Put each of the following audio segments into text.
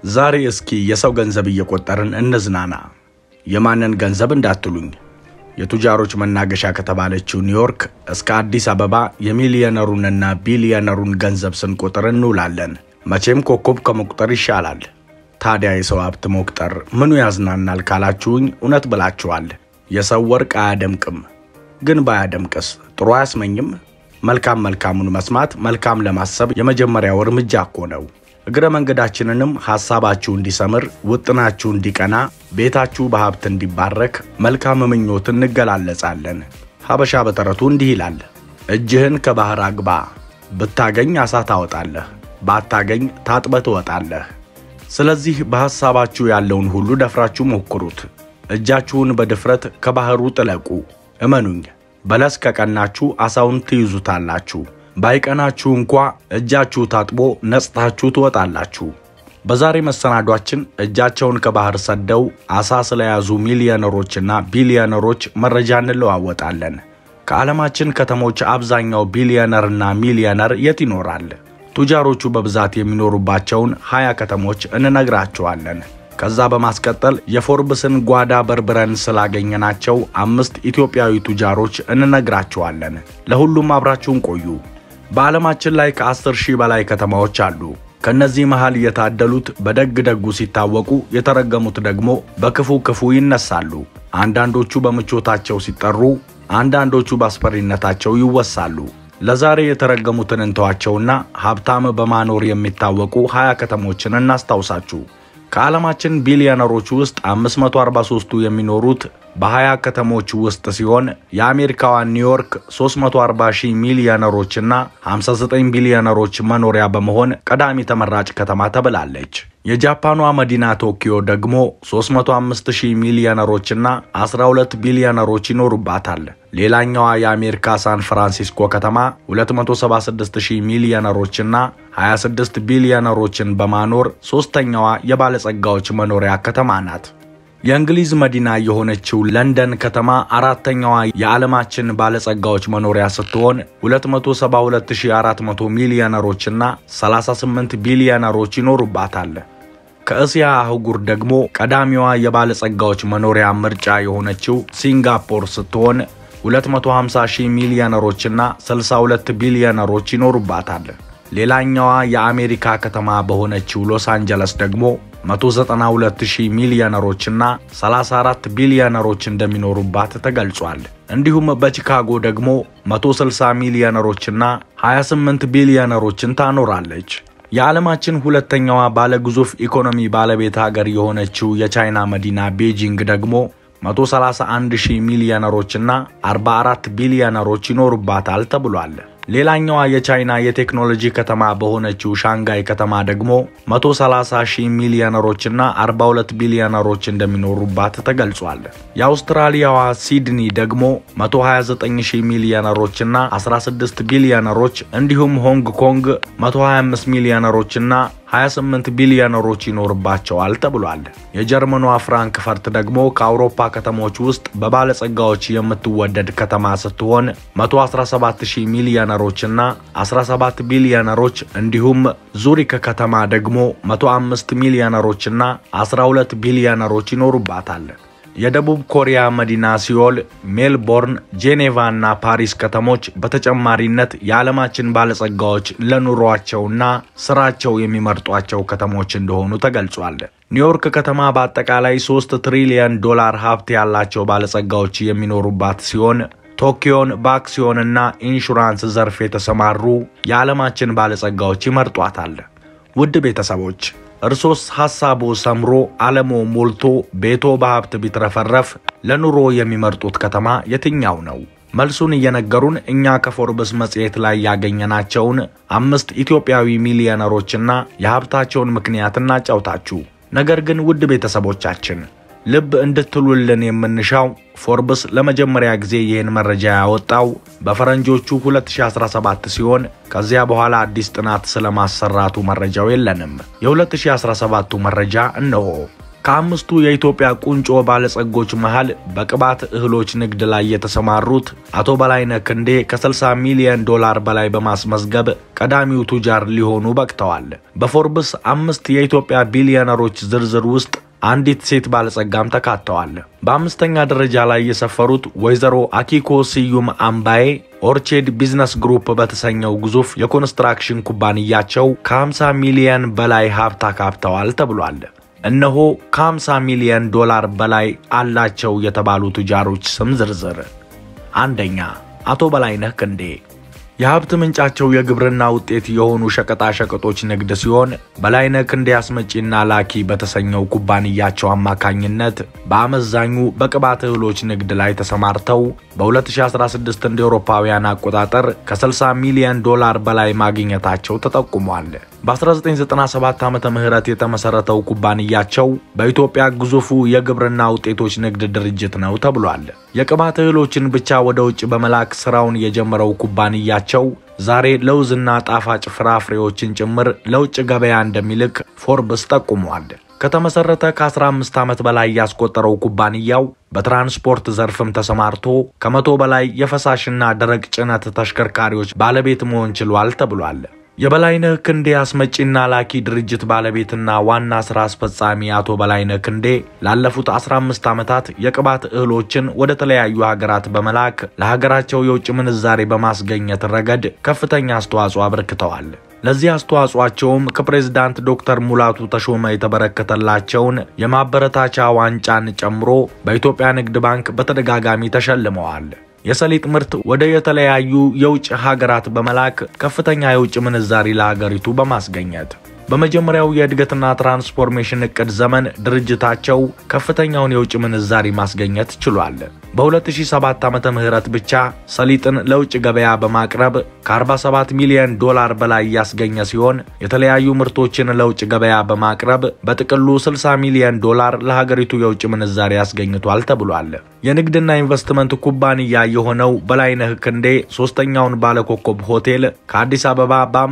ዛሬ እስኪ የሰው ገንዘብ እየቆጠርን እንዝናና። የማንን ገንዘብ እንዳትሉኝ የቱጃሮች መናገሻ ከተባለችው ኒውዮርክ እስከ አዲስ አበባ የሚሊዮነሩንና ቢሊዮነሩን ገንዘብ ስንቆጥር እንውላለን። መቼም ኮከብ ከመቁጠር ይሻላል። ታዲያ የሰው ሀብት መቁጠር ምኑ ያዝናናል ካላችሁኝ እውነት ብላችኋል። የሰው ወርቅ አያደምቅም። ግን ባያደምቅስ ጥሩ አያስመኝም? መልካሙን መስማት መልካም ለማሰብ የመጀመሪያው እርምጃ እኮ ነው። እግረ መንገዳችንንም ሐሳባችሁ እንዲሰምር ውጥናችሁ እንዲቀና ቤታችሁ በሀብት እንዲባረክ መልካም ምኞት እንገላለጻለን። ሀበሻ በተረቱ እንዲህ ይላል፣ እጅህን ከባህር አግባ፣ ብታገኝ አሳ ታወጣለህ፣ ባታገኝ ታጥበህ ትወጣለህ። ስለዚህ በሐሳባችሁ ያለውን ሁሉ ደፍራችሁ ሞክሩት። እጃችሁን በድፍረት ከባህሩ ጥለቁ። እመኑኝ፣ በለስ ከቀናችሁ አሳውን ትይዙታላችሁ። ባይቀናችሁ እንኳን እጃችሁ ታጥቦ ነጽታችሁ ትወጣላችሁ። በዛሬ መሰናዷችን እጃቸውን ከባህር ሰደው አሳ ስለያዙ ሚሊዮነሮችና ቢሊዮነሮች መረጃ እንለዋወጣለን። ከዓለማችን ከተሞች አብዛኛው ቢሊዮነርና ሚሊዮነር የት ይኖራል? ቱጃሮቹ በብዛት የሚኖሩባቸውን 20 ከተሞች እንነግራችኋለን። ከዛ በማስቀጠል የፎርብስን ጓዳ በርብረን ስላገኘናቸው 5 ኢትዮጵያዊ ቱጃሮች እንነግራችኋለን። ለሁሉም አብራችሁን ቆዩ። በዓለማችን ላይ ከ10,000 በላይ ከተማዎች አሉ። ከነዚህ መሃል የታደሉት በደግ ሲታወቁ የተረገሙት ደግሞ በክፉ ይነሳሉ። አንዳንዶቹ በምቾታቸው ሲጠሩ፣ አንዳንዶቹ በአስፈሪነታቸው ይወሳሉ። ለዛሬ የተረገሙትን እንተዋቸውና ሀብታም በማኖር የሚታወቁ 20 ከተሞችን እናስታውሳችሁ። ከዓለማችን ቢሊዮነሮች ውስጥ 543ቱ የሚኖሩት በ20 ከተሞች ውስጥ ሲሆን የአሜሪካዋ ኒውዮርክ 340,000 ሚሊዮነሮችና 59 ቢሊዮነሮች መኖሪያ በመሆን ቀዳሚ ተመራጭ ከተማ ተብላለች። የጃፓኗ መዲና ቶኪዮ ደግሞ 305,000 ሚሊዮነሮችና 12 ቢሊዮነሮች ይኖሩባታል። ሌላኛዋ የአሜሪካ ሳን ፍራንሲስኮ ከተማ 276,000 ሚሊዮነሮችና 26 ቢሊዮነሮችን በማኖር ሶስተኛዋ የባለጸጋዎች መኖሪያ ከተማ ናት። የእንግሊዝ መዲና የሆነችው ለንደን ከተማ አራተኛዋ የዓለማችን ባለጸጋዎች መኖሪያ ስትሆን 272,400 ሚሊዮነሮችና 38 ቢሊዮነሮች ይኖሩባታል። ከእስያ አህጉር ደግሞ ቀዳሚዋ የባለጸጋዎች መኖሪያ ምርጫ የሆነችው ሲንጋፖር ስትሆን 250,000 ሚሊዮነሮችና 62 ቢሊዮነሮች ይኖሩባታል። ሌላኛዋ የአሜሪካ ከተማ በሆነችው ሎስ አንጀለስ ደግሞ 192,000 ሚሊዮነሮችና 34 ቢሊዮነሮች እንደሚኖሩባት ተገልጿል። እንዲሁም በቺካጎ ደግሞ 160 ሚሊዮነሮችና 28 ቢሊዮነሮችን ታኖራለች። የዓለማችን ሁለተኛዋ ባለግዙፍ ኢኮኖሚ ባለቤት ሀገር የሆነችው የቻይና መዲና ቤጂንግ ደግሞ 131,000 ሚሊዮነሮችና 44 ቢሊዮነሮች ይኖሩባታል ተብሏል። ሌላኛዋ የቻይና የቴክኖሎጂ ከተማ በሆነችው ሻንጋይ ከተማ ደግሞ 130,000 ሚሊዮነሮችና 42 ቢሊዮነሮች እንደሚኖሩባት ተገልጿል። የአውስትራሊያዋ ሲድኒ ደግሞ 129,000 ሚሊዮነሮችና 16 ቢሊዮነሮች እንዲሁም ሆንግ ኮንግ 125 ሚሊዮነሮችና 28 ቢሊዮነሮች ይኖርባቸዋል ተብሏል። የጀርመኗ ፍራንክፈርት ደግሞ ከአውሮፓ ከተሞች ውስጥ በባለጸጋዎች የምትወደድ ከተማ ስትሆን 117,000 ሚሊዮነሮችና 17 ቢሊዮነሮች እንዲሁም ዙሪክ ከተማ ደግሞ 105 ሚሊዮነሮችና 12 ቢሊዮነሮች ይኖሩባታል። የደቡብ ኮሪያ መዲና ሲኦል፣ ሜልቦርን፣ ጄኔቫና ፓሪስ ከተሞች በተጨማሪነት የዓለማችን ባለጸጋዎች ለኑሯቸውና ስራቸው የሚመርጧቸው ከተሞች እንደሆኑ ተገልጿል። ኒውዮርክ ከተማ በአጠቃላይ 3 ትሪሊዮን ዶላር ሀብት ያላቸው ባለጸጋዎች የሚኖሩባት ሲሆን ቶኪዮን በአክሲዮንና ኢንሹራንስ ዘርፍ የተሰማሩ የዓለማችን ባለጸጋዎች ይመርጧታል። ውድ ቤተሰቦች፣ እርሶስ ሐሳቡ ሰምሮ ዓለሙ ሞልቶ ቤቶ በሀብት ቢትረፈረፍ ለኑሮ የሚመርጡት ከተማ የትኛው ነው? መልሱን እየነገሩን እኛ ከፎርብስ መጽሔት ላይ ያገኘናቸውን 5 ኢትዮጵያዊ ሚሊዮነሮችና የሀብታቸውን ምክንያት እናጫውታችሁ። ነገር ግን ውድ ቤተሰቦቻችን ልብ እንድትሉልን የምንሻው ፎርብስ ለመጀመሪያ ጊዜ ይህን መረጃ ያወጣው በፈረንጆቹ 2017 ሲሆን ከዚያ በኋላ አዲስ ጥናት ስለማሰራቱ መረጃው የለንም። የ2017ቱ መረጃ እነሆ። ከአምስቱ የኢትዮጵያ ቁንጮ ባለጸጎች መሃል በቅባት እህሎች ንግድ ላይ የተሰማሩት አቶ በላይነህ ክንዴ ከ60 ሚሊዮን ዶላር በላይ በማስመዝገብ ቀዳሚው ቱጃር ሊሆኑ በቅተዋል። በፎርብስ 5 የኢትዮጵያ ቢሊዮነሮች ዝርዝር ውስጥ አንዲት ሴት ባለጸጋም ተካተዋል። በአምስተኛ ደረጃ ላይ የሰፈሩት ወይዘሮ አኪኮ ስዩም አምባዬ ኦርቼድ ቢዝነስ ግሩፕ በተሰኘው ግዙፍ የኮንስትራክሽን ኩባንያቸው ከ50 ሚሊዮን በላይ ሀብት አካብተዋል ተብሏል። እነሆ ከ50 ሚሊዮን ዶላር በላይ አላቸው የተባሉ ቱጃሮች ስም ዝርዝር። አንደኛ አቶ በላይነህ ክንዴ። የሀብት ምንጫቸው የግብርና ውጤት የሆኑ ሸቀጣ ሸቀጦች ንግድ ሲሆን በላይነህ ክንዴ አስመጪና ላኪ በተሰኘው ኩባንያቸው አማካኝነት በአመዛኙ በቅባት እህሎች ንግድ ላይ ተሰማርተው በ2016 እንደ አውሮፓውያን አቆጣጠር ከ60 ሚሊዮን ዶላር በላይ ማግኘታቸው ተጠቁሟል። በ1997 ዓመተ ምህረት የተመሰረተው ኩባንያቸው በኢትዮጵያ ግዙፉ የግብርና ውጤቶች ንግድ ድርጅት ነው ተብሏል። የቅባት እህሎችን ብቻ ወደ ውጭ በመላክ ስራውን የጀመረው ኩባንያቸው ዛሬ ለውዝና ጣፋጭ ፍራፍሬዎችን ጭምር ለውጭ ገበያ እንደሚልክ ፎርብስ ጠቁሟል። ከተመሰረተ ከ15 ዓመት በላይ ያስቆጠረው ኩባንያው በትራንስፖርት ዘርፍም ተሰማርቶ ከ100 በላይ የፈሳሽና ደረቅ ጭነት ተሽከርካሪዎች ባለቤት መሆን ችሏል ተብሏል። የበላይነህ ክንዴ አስመጪና ላኪ ድርጅት ባለቤትና ዋና ስራ አስፈጻሚ አቶ በላይነህ ክንዴ ላለፉት 15 ዓመታት የቅባት እህሎችን ወደ ተለያዩ ሀገራት በመላክ ለሀገራቸው የውጭ ምንዛሬ በማስገኘት ረገድ ከፍተኛ አስተዋጽኦ አበርክተዋል። ለዚህ አስተዋጽኦአቸውም ከፕሬዝዳንት ዶክተር ሙላቱ ተሾመ የተበረከተላቸውን የማበረታቻ ዋንጫን ጨምሮ በኢትዮጵያ ንግድ ባንክ በተደጋጋሚ ተሸልመዋል። የሰሊጥ ምርት ወደ የተለያዩ የውጭ ሀገራት በመላክ ከፍተኛ የውጭ ምንዛሪ ለሀገሪቱ በማስገኘት በመጀመሪያው የእድገትና ትራንስፎርሜሽን እቅድ ዘመን ድርጅታቸው ከፍተኛውን የውጭ ምንዛሪ ማስገኘት ችሏል። በ2007 ዓመተ ምህረት ብቻ ሰሊጥን ለውጭ ገበያ በማቅረብ ከ47 ሚሊዮን ዶላር በላይ ያስገኘ ሲሆን የተለያዩ ምርቶችን ለውጭ ገበያ በማቅረብ በጥቅሉ 60 ሚሊዮን ዶላር ለሀገሪቱ የውጭ ምንዛሪ ያስገኝቷል ተብሏል። የንግድና ኢንቨስትመንት ኩባንያ የሆነው በላይነህ ክንዴ ሶስተኛውን ባለኮከብ ሆቴል ከአዲስ አበባ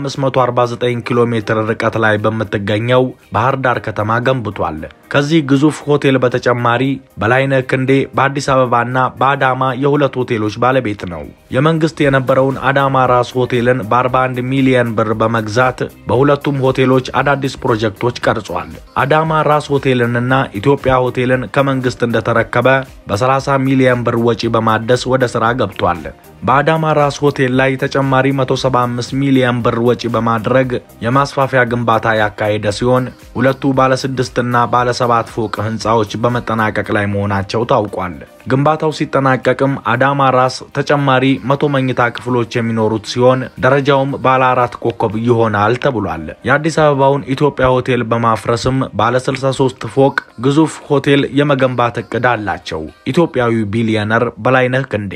በ549 ኪሎ ሜትር ርቀት ላይ በመትገኘው ባህር ዳር ከተማ ገንብቷል። ከዚህ ግዙፍ ሆቴል በተጨማሪ በላይነህ ክንዴ በአዲስ አበባና በአዳማ የሁለት ሆቴሎች ባለቤት ነው። የመንግስት የነበረውን አዳማ ራስ ሆቴልን በ41 ሚሊዮን ብር በመግዛት በሁለቱም ሆቴሎች አዳዲስ ፕሮጀክቶች ቀርጿል። አዳማ ራስ ሆቴልንና ኢትዮጵያ ሆቴልን ከመንግስት እንደተረከበ በ30 ሚሊዮን ብር ወጪ በማደስ ወደ ስራ ገብቷል። በአዳማ ራስ ሆቴል ላይ ተጨማሪ 175 ሚሊዮን ብር ወጪ በማድረግ የማስፋፊያ ግንባታ ያካሄደ ሲሆን ሁለቱ ባለ 6 እና ባለ 7 ፎቅ ህንጻዎች በመጠናቀቅ ላይ መሆናቸው ታውቋል። ግንባታው ሲጠናቀቅም አዳማ ራስ ተጨማሪ 100 መኝታ ክፍሎች የሚኖሩት ሲሆን ደረጃውም ባለ 4 ኮከብ ይሆናል ተብሏል። የአዲስ አበባውን ኢትዮጵያ ሆቴል በማፍረስም ባለ 63 ፎቅ ግዙፍ ሆቴል የመገንባት እቅድ አላቸው። ኢትዮጵያዊው ቢሊዮነር በላይነህ ክንዴ።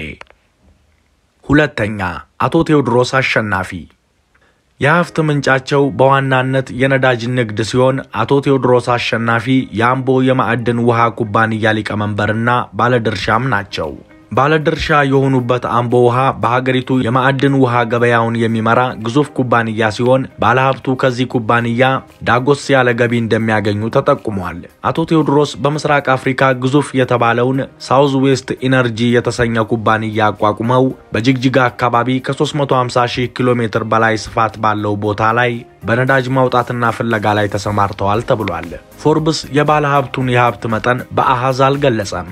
ሁለተኛ አቶ ቴዎድሮስ አሸናፊ። የሀብት ምንጫቸው በዋናነት የነዳጅ ንግድ ሲሆን አቶ ቴዎድሮስ አሸናፊ የአምቦ የማዕድን ውሃ ኩባንያ ሊቀመንበርና ባለድርሻም ናቸው። ባለድርሻ የሆኑበት አምቦ ውሃ በሀገሪቱ የማዕድን ውሃ ገበያውን የሚመራ ግዙፍ ኩባንያ ሲሆን ባለሀብቱ ከዚህ ኩባንያ ዳጎስ ያለ ገቢ እንደሚያገኙ ተጠቁሟል። አቶ ቴዎድሮስ በምስራቅ አፍሪካ ግዙፍ የተባለውን ሳውዝ ዌስት ኢነርጂ የተሰኘ ኩባንያ አቋቁመው በጅግጅጋ አካባቢ ከ350,000 ኪሎ ሜትር በላይ ስፋት ባለው ቦታ ላይ በነዳጅ ማውጣትና ፍለጋ ላይ ተሰማርተዋል ተብሏል። ፎርብስ የባለሀብቱን የሀብት መጠን በአሃዝ አልገለጸም።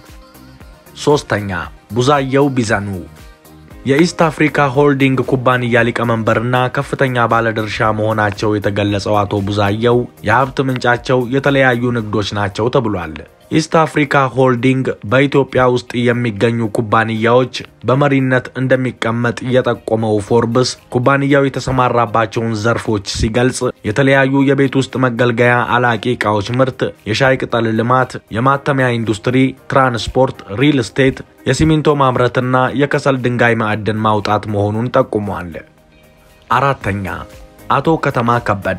ሶስተኛ ቡዛየው ቢዘኑ። የኢስት አፍሪካ ሆልዲንግ ኩባንያ ሊቀመንበርና ከፍተኛ ባለድርሻ መሆናቸው የተገለጸው አቶ ቡዛየው የሀብት ምንጫቸው የተለያዩ ንግዶች ናቸው ተብሏል። ኢስት አፍሪካ ሆልዲንግ በኢትዮጵያ ውስጥ የሚገኙ ኩባንያዎች በመሪነት እንደሚቀመጥ የጠቆመው ፎርብስ ኩባንያው የተሰማራባቸውን ዘርፎች ሲገልጽ የተለያዩ የቤት ውስጥ መገልገያ አላቂ ዕቃዎች ምርት፣ የሻይ ቅጠል ልማት፣ የማተሚያ ኢንዱስትሪ፣ ትራንስፖርት፣ ሪል ስቴት፣ የሲሚንቶ ማምረትና የከሰል ድንጋይ ማዕድን ማውጣት መሆኑን ጠቁሟል። አራተኛ አቶ ከተማ ከበደ።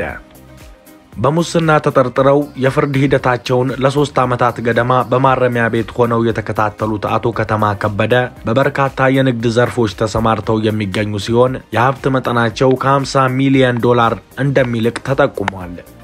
በሙስና ተጠርጥረው የፍርድ ሂደታቸውን ለ3 ዓመታት ገደማ በማረሚያ ቤት ሆነው የተከታተሉት አቶ ከተማ ከበደ በበርካታ የንግድ ዘርፎች ተሰማርተው የሚገኙ ሲሆን የሀብት መጠናቸው ከ50 ሚሊዮን ዶላር እንደሚልቅ ተጠቁሟል።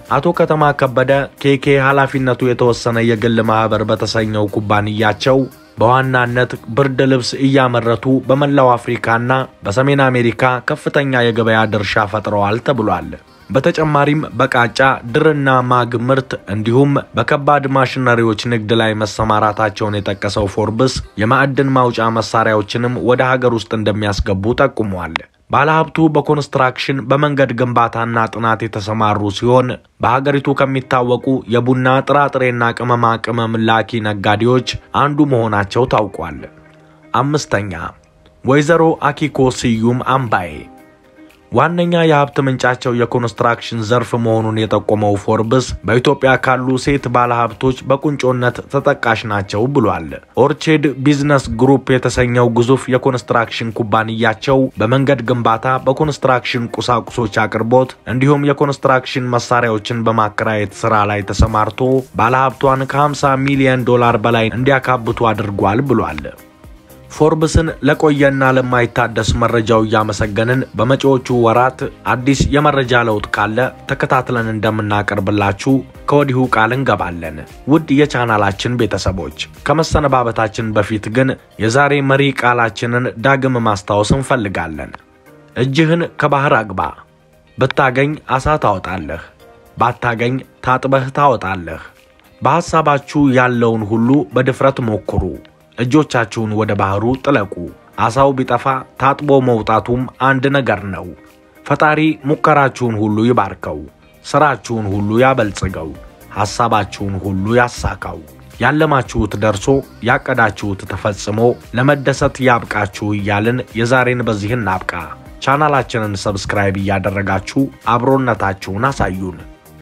አቶ ከተማ ከበደ ኬኬ ኃላፊነቱ የተወሰነ የግል ማህበር በተሰኘው ኩባንያቸው በዋናነት ብርድ ልብስ እያመረቱ በመላው አፍሪካና በሰሜን አሜሪካ ከፍተኛ የገበያ ድርሻ ፈጥረዋል ተብሏል። በተጨማሪም በቃጫ ድርና ማግ ምርት እንዲሁም በከባድ ማሽነሪዎች ንግድ ላይ መሰማራታቸውን የጠቀሰው ፎርብስ የማዕድን ማውጫ መሳሪያዎችንም ወደ ሀገር ውስጥ እንደሚያስገቡ ጠቁሟል። ባለሀብቱ በኮንስትራክሽን በመንገድ ግንባታና ጥናት የተሰማሩ ሲሆን በሀገሪቱ ከሚታወቁ የቡና ጥራጥሬና ቅመማ ቅመም ላኪ ነጋዴዎች አንዱ መሆናቸው ታውቋል። አምስተኛ ወይዘሮ አኪኮ ስዩም አምባዬ ዋነኛ የሀብት ምንጫቸው የኮንስትራክሽን ዘርፍ መሆኑን የጠቆመው ፎርብስ በኢትዮጵያ ካሉ ሴት ባለሀብቶች በቁንጮነት ተጠቃሽ ናቸው ብሏል። ኦርቼድ ቢዝነስ ግሩፕ የተሰኘው ግዙፍ የኮንስትራክሽን ኩባንያቸው በመንገድ ግንባታ፣ በኮንስትራክሽን ቁሳቁሶች አቅርቦት እንዲሁም የኮንስትራክሽን መሳሪያዎችን በማከራየት ስራ ላይ ተሰማርቶ ባለሀብቷን ከ50 ሚሊዮን ዶላር በላይ እንዲያካብቱ አድርጓል ብሏል። ፎርብስን ለቆየና ለማይታደስ መረጃው ያመሰገንን በመጪዎቹ ወራት አዲስ የመረጃ ለውጥ ካለ ተከታትለን እንደምናቀርብላችሁ ከወዲሁ ቃል እንገባለን። ውድ የቻናላችን ቤተሰቦች ከመሰነባበታችን በፊት ግን የዛሬ መሪ ቃላችንን ዳግም ማስታወስ እንፈልጋለን። እጅህን ከባህር አግባ፣ ብታገኝ አሳ ታወጣለህ፣ ባታገኝ ታጥበህ ታወጣለህ። በሐሳባችሁ ያለውን ሁሉ በድፍረት ሞክሩ። እጆቻችሁን ወደ ባህሩ ጥለቁ። አሳው ቢጠፋ ታጥቦ መውጣቱም አንድ ነገር ነው። ፈጣሪ ሙከራችሁን ሁሉ ይባርከው፣ ስራችሁን ሁሉ ያበልጽገው፣ ሐሳባችሁን ሁሉ ያሳካው። ያለማችሁት ደርሶ ያቀዳችሁት ተፈጽሞ ለመደሰት ያብቃችሁ እያልን የዛሬን በዚህ እናብቃ። ቻናላችንን ሰብስክራይብ እያደረጋችሁ አብሮነታችሁን አሳዩን።